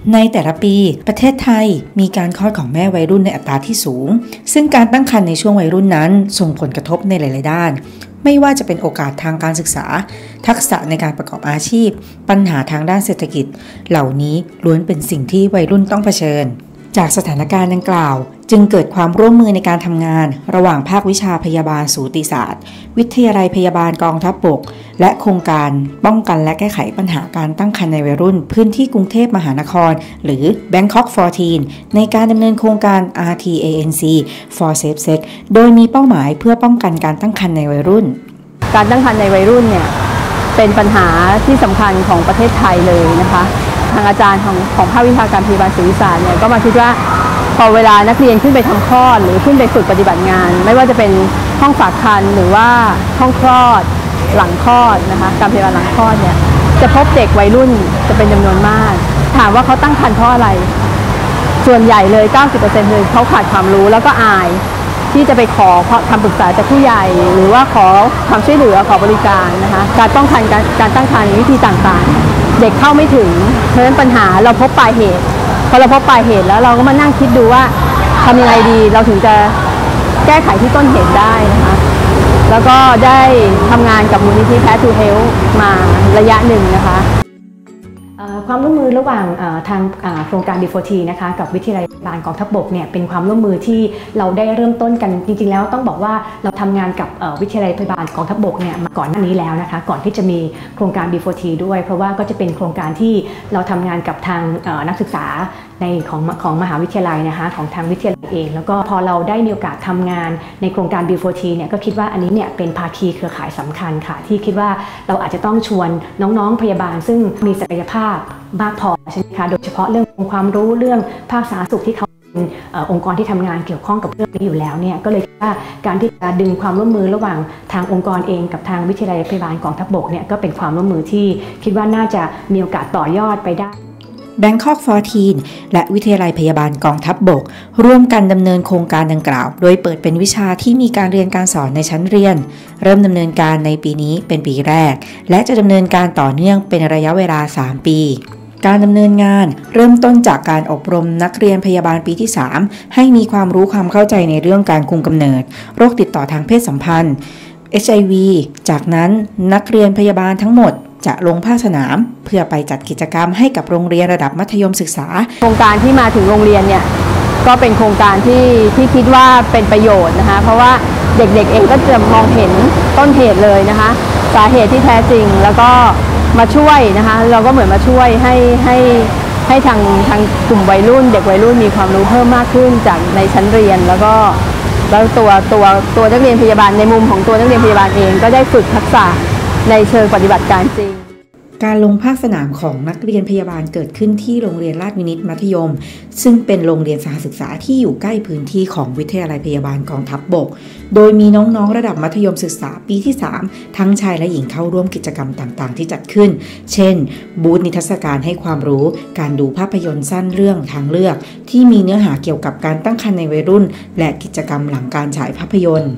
ในแต่ละปีประเทศไทยมีการคลอดของแม่วัยรุ่นในอัตราที่สูงซึ่งการตั้งครรภ์ในช่วงวัยรุ่นนั้นส่งผลกระทบในหลายๆด้านไม่ว่าจะเป็นโอกาสทางการศึกษาทักษะในการประกอบอาชีพปัญหาทางด้านเศรษฐกิจเหล่านี้ล้วนเป็นสิ่งที่วัยรุ่นต้องเผชิญจากสถานการณ์ดังกล่าวจึงเกิดความร่วมมือในการทำงานระหว่างภาควิชาพยาบาลสูติศาสตร์วิทยาลัยพยาบาลกองทัพบกและโครงการป้องกันและแก้ไขปัญหาการตั้งครรภ์ในวัยรุ่นพื้นที่กรุงเทพมหานครหรือ Bangkok 14 ในการดำเนินโครงการ RTANC for Safe Sex โดยมีเป้าหมายเพื่อป้องกันการตั้งครรภ์ในวัยรุ่นการตั้งครรภ์ในวัยรุ่นเนี่ยเป็นปัญหาที่สำคัญของประเทศไทยเลยนะคะทางอาจารย์ของภาควิชาการพยาบาลศิริศาสตร์เนี่ยก็มาคิดว่าพอเวลานักเรียนขึ้นไปทำคลอดหรือขึ้นไปฝึกปฏิบัติงานไม่ว่าจะเป็นห้องฝากครรภ์หรือว่าห้องคลอดหลังคลอดนะคะการพยาบาลหลังคลอดเนี่ยจะพบเด็กวัยรุ่นจะเป็นจำนวนมากถามว่าเขาตั้งครรภ์เพราะอะไรส่วนใหญ่เลย 90% เลยเขาขาดความรู้แล้วก็อายที่จะไปขอคำปรึกษาจากผู้ใหญ่หรือว่าขอความช่วยเหลือขอบริการนะคะการป้องกันการตั้งครรภ์วิธีต่างๆเด็กเข้าไม่ถึงเพราะฉะนั้นปัญหาเราพบปลายเหตุพอเราพบปลายเหตุแล้วเราก็มานั่งคิดดูว่าทำยังไงดีเราถึงจะแก้ไขที่ต้นเหตุได้นะคะแล้วก็ได้ทำงานกับมูลนิธิ Path to Health มาระยะหนึ่งนะคะความร่วมมือระหว่างทางโครงการ B4T นะคะกับวิทยาลัยพยาบาลกองทัพบกเนี่ยเป็นความร่วมมือที่เราได้เริ่มต้นกันจริงๆแล้วต้องบอกว่าเราทำงานกับวิทยาลัยพยาบาลกองทัพบกเนี่ยมาก่อนหน้านี้แล้วนะคะก่อนที่จะมีโครงการ B4T ด้วยเพราะว่าก็จะเป็นโครงการที่เราทำงานกับทางนักศึกษาในของมหาวิทยาลัยนะคะของทางวิทยาลัยเองแล้วก็พอเราได้มีโอกาสทำงานในโครงการ B4T เนี่ยก็คิดว่าอันนี้เนี่ยเป็นภาคีเครือข่ายสำคัญค่ะที่คิดว่าเราอาจจะต้องชวนน้องๆพยาบาลซึ่งมีศักยภาพมากพอใช่ไหมคะโดยเฉพาะเรื่องความรู้เรื่องภาคสาธารณสุขที่เขาเป็นองค์กรที่ทำงานเกี่ยวข้องกับเรื่องนี้อยู่แล้วเนี่ยก็เลยคิดว่าการที่จะดึงความร่วมมือระหว่างทางองค์กรเองกับทางวิทยาลัยพยาบาลกองทัพบกเนี่ยก็เป็นความร่วมมือที่คิดว่าน่าจะมีโอกาสต่อยอดไปได้ Bangkok 14 และวิทยาลัยพยาบาลกองทัพบกร่วมกันดำเนินโครงการดังกล่าวโดยเปิดเป็นวิชาที่มีการเรียนการสอนในชั้นเรียนเริ่มดำเนินการในปีนี้เป็นปีแรกและจะดำเนินการต่อเนื่องเป็นระยะเวลา3 ปีการดำเนินงานเริ่มต้นจากการอบรมนักเรียนพยาบาลปีที่3ให้มีความรู้ความเข้าใจในเรื่องการคุมกำเนิดโรคติดต่อทางเพศสัมพันธ์ HIV จากนั้นนักเรียนพยาบาลทั้งหมดจะลงภาคสนามเพื่อไปจัดกิจกรรมให้กับโรงเรียนระดับมัธยมศึกษาโครงการที่มาถึงโรงเรียนเนี่ยก็เป็นโครงการที่คิดว่าเป็นประโยชน์นะคะเพราะว่าเด็กๆเองก็จะมองเห็นต้นเหตุเลยนะคะสาเหตุที่แท้จริงแล้วก็มาช่วยนะคะเราก็เหมือนมาช่วยให้ทางกลุ่มวัยรุ่นเด็กวัยรุ่นมีความรู้เพิ่มมากขึ้นจากในชั้นเรียนแล้วตัวนักเรียนพยาบาลในมุมของตัวนักเรียนพยาบาลเองก็ได้ฝึกทักษะในเชิงปฏิบัติการจริงการลงภาคสนามของนักเรียนพยาบาลเกิดขึ้นที่โรงเรียนราชวินิตมัธยมซึ่งเป็นโรงเรียนสหศึกษาที่อยู่ใกล้พื้นที่ของวิทยาลัยพยาบาลกองทัพบกโดยมีน้องๆระดับมัธยมศึกษาปีที่3ทั้งชายและหญิงเข้าร่วมกิจกรรมต่างๆที่จัดขึ้นเช่นบูธนิทรรศการให้ความรู้การดูภาพยนตร์สั้นเรื่องทางเลือกที่มีเนื้อหาเกี่ยวกับการตั้งครรภ์ในวัยรุ่นและกิจกรรมหลังการฉายภาพยนตร์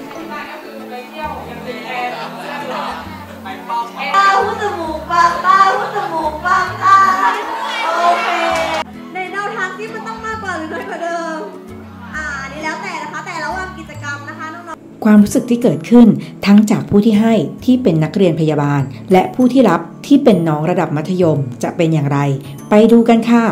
ในแนวทางที่มันต้องมากกว่าหรือน้อยกว่าเดิมนี่แล้วแต่นะคะแต่ระหว่างกิจกรรมนะคะน้องๆความรู้สึกที่เกิดขึ้นทั้งจากผู้ที่ให้ที่เป็นนักเรียนพยาบาลและผู้ที่รับที่เป็นน้องระดับมัธยมจะเป็นอย่างไรไปดูกันค่ะ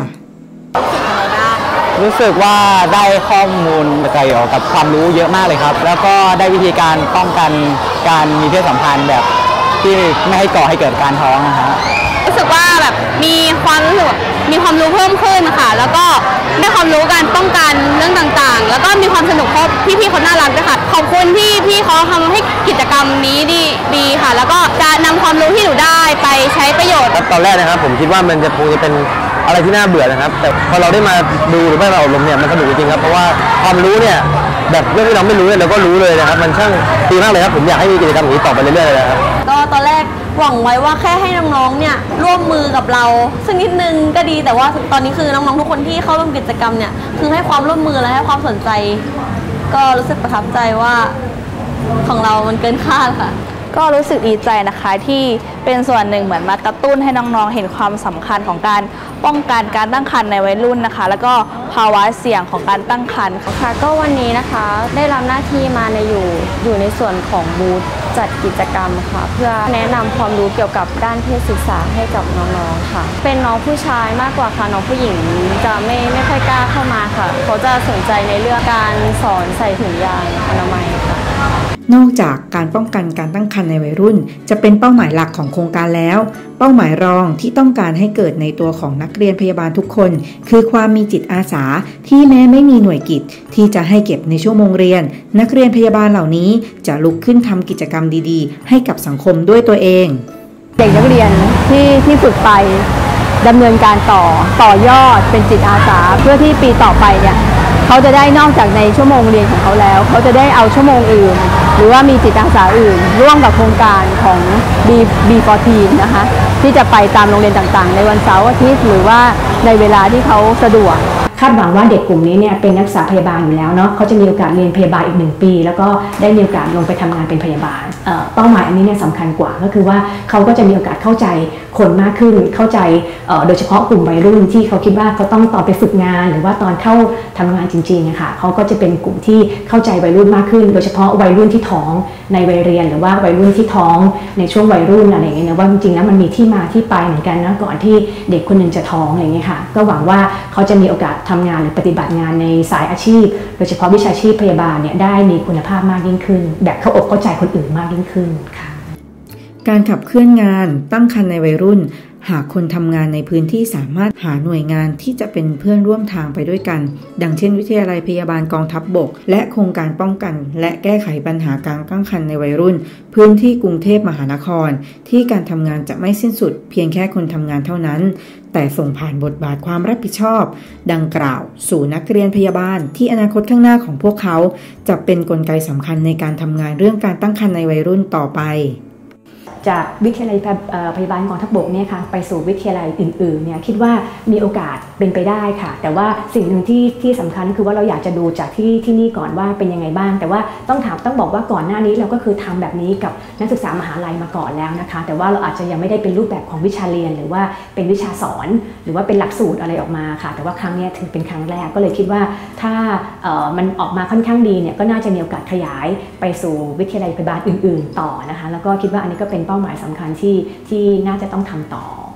รู้สึกว่าได้ข้อมูลเกี่ยวกับความรู้เยอะมากเลยครับแล้วก็ได้วิธีการป้องกันการมีเพศสัมพันธ์แบบที่ไม่ให้ก่อให้เกิดการท้องนะครับรู้สึกว่าแบบมีความรู้เพิ่มขึ้นค่ะแล้วก็ได้ความรู้การป้องกันเรื่องต่างๆแล้วก็มีความสนุกเพราะพี่ๆเขาน่ารักด้วยค่ะขอบคุณที่พี่เขาทำให้กิจกรรมนี้ดีค่ะแล้วก็จะนำความรู้ที่หนูได้ไปใช้ประโยชน์ตอนแรกนะครับผมคิดว่ามันจะคงจะเป็นอะไรที่น่าเบื่อนะครับแต่พอเราได้มาดูหรือว่าเราอบรมเนี่ยมันสนุกจริงๆครับเพราะว่าความรู้เนี่ยแบบเรื่องที่เราไม่รู้เนี่ยเราก็รู้เลยนะครับมันช่างดีมากเลยครับผมอยากให้มีกิจกรรมอย่างนี้ต่อไปเรื่อยๆเลยครับก็ตอนแรกหวังไว้ว่าแค่ให้น้องๆเนี่ยร่วมมือกับเราซึ่งนิดนึงก็ดีแต่ว่าตอนนี้คือน้องๆทุกคนที่เข้าร่วมกิจกรรมเนี่ยคือให้ความร่วมมือและให้ความสนใจก็รู้สึกประทับใจว่าของเรามันเกินคาดค่ะก็รู้สึกดีใจนะคะที่เป็นส่วนหนึ่งเหมือนมากระตุ้นให้น้องๆเห็นความสำคัญของการป้องกันการตั้งครรภ์ในวัยรุ่นนะคะแล้วก็ภาวะเสี่ยงของการตั้งครรภ์ค่ะก็วันนี้นะคะได้รับหน้าที่มาอยู่ในส่วนของบูธจัดกิจกรรมค่ะเพื่อแนะนำความรู้เกี่ยวกับด้านเพศศึกษาให้กับน้องๆค่ะเป็นน้องผู้ชายมากกว่าค่ะน้องผู้หญิงจะไม่ค่อยกล้าเข้ามาค่ะเขาจะสนใจในเรื่องการสอนใส่ถุงยางอนามัยค่ะนอกจากการป้องกันการตั้งครรภ์ในวัยรุ่นจะเป็นเป้าหมายหลักของโครงการแล้วเป้าหมายรองที่ต้องการให้เกิดในตัวของนักเรียนพยาบาลทุกคนคือความมีจิตอาสาที่แม้ไม่มีหน่วยกิจที่จะให้เก็บในชั่วโมงเรียนนักเรียนพยาบาลเหล่านี้จะลุกขึ้นทำกิจกรรมดีๆให้กับสังคมด้วยตัวเองเด็กนักเรียนที่ฝึกไปดำเนินการต่อยอดเป็นจิตอาสาเพื่อที่ปีต่อไปเนี่ยเขาจะได้นอกจากในชั่วโมงเรียนของเขาแล้วเขาจะได้เอาชั่วโมงอื่นหรือว่ามีจิตอาสาอื่นร่วมกับโครงการของ B14 นะคะที่จะไปตามโรงเรียนต่างๆในวันเสาร์อาทิตย์หรือว่าในเวลาที่เขาสะดวกคาดหวังว่าเด็กกลุ่มนี้เนี่ยเป็นนักศึกษาพยาบาลอยู่แล้วเนาะเขาจะมีโอกาสเรียนพยาบาลอีก1 ปีแล้วก็ได้มีโอกาสลงไปทำงานเป็นพยาบาลเป้าหมายอันนี้เนี่ยสำคัญกว่าก็คือว่าเขาก็จะมีโอกาสเข้าใจคนมากขึ้นเข้าใจโดยเฉพาะกลุ่มวัยรุ่นที่เขาคิดว่าเขาต้องตอนไปฝึกงานหรือว่าตอนเข้าทำงานจริงๆนะคะเขาก็จะเป็นกลุ่มที่เข้าใจวัยรุ่นมากขึ้นโดยเฉพาะวัยรุ่นที่ท้องในวัยเรียนหรือว่าวัยรุ่นที่ท้องในช่วงวัยรุ่นอะไรอย่างเงี้ยนะว่าจริงๆแล้วมันมีที่มาที่ไปเหมือนกันนะก่อนที่เด็กคนหนึ่งจะท้องอะไรอย่างเงี้ยค่ะก็หวังว่าเขาจะมีโอกาสทำงานหรือปฏิบัติงานในสายอาชีพโดยเฉพาะวิชาชีพพยาบาลเนี่ยได้มีคุณภาพมากยิ่งขึ้นแบบเข้าอกเข้าใจคนอื่นมากยิ่งขึ้นค่ะการขับเคลื่อนงานตั้งครรภ์ในวัยรุ่นหากคนทำงานในพื้นที่สามารถหาหน่วยงานที่จะเป็นเพื่อนร่วมทางไปด้วยกันดังเช่นวิทยาลัยพยาบาลกองทัพบกและโครงการป้องกันและแก้ไขปัญหาการตั้งครรภ์ในวัยรุ่นพื้นที่กรุงเทพมหานครที่การทำงานจะไม่สิ้นสุดเพียงแค่คนทำงานเท่านั้นแต่ส่งผ่านบทบาทความรับผิดชอบดังกล่าวสู่นักเรียนพยาบาลที่อนาคตข้างหน้าของพวกเขาจะเป็นกลไกสำคัญในการทำงานเรื่องการตั้งครรภ์ในวัยรุ่นต่อไปจากวิทยาลัยพยาบาลกองทัพบกเนี่ยค่ะไปสู่วิทยาลัยอื่นๆเนี่ยคิดว่ามีโอกาสเป็นไปได้ค่ะแต่ว่าสิ่งหนึ่งที่สำคัญคือว่าเราอยากจะดูจากที่นี่ก่อนว่าเป็นยังไงบ้างแต่ว่าต้องบอกว่าก่อนหน้านี้เราก็คือทำแบบนี้กับนักศึกษามหาลัยมาก่อนแล้วนะคะแต่ว่าเราอาจจะยังไม่ได้เป็นรูปแบบของวิชาเรียนหรือว่าเป็นวิชาสอนหรือว่าเป็นหลักสูตรอะไรออกมาค่ะแต่ว่าครั้งนี้ถือเป็นครั้งแรกก็เลยคิดว่าถ้ามันออกมาค่อนข้างดีเนี่ยก็น่าจะมีโอกาสขยายไปสู่วิทยาลัยพยาบาลอื่นๆต่อนะคะแล้วก็คิดว่าอันนี้ก็เป็นเป้าหมายสำคัญที่น่าจะต้องทำต่อ